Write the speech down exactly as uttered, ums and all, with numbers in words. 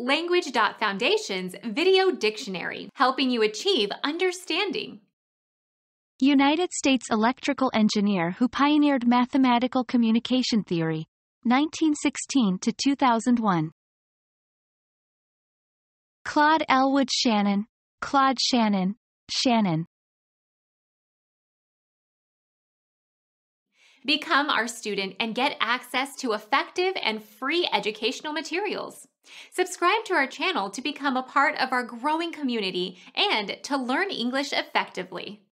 Language.Foundation's Video Dictionary, helping you achieve understanding. United States electrical engineer who pioneered mathematical communication theory, nineteen sixteen to two thousand one. Claude Elwood Shannon, Claude Shannon, Shannon. Become our student and get access to effective and free educational materials. Subscribe to our channel to become a part of our growing community and to learn English effectively.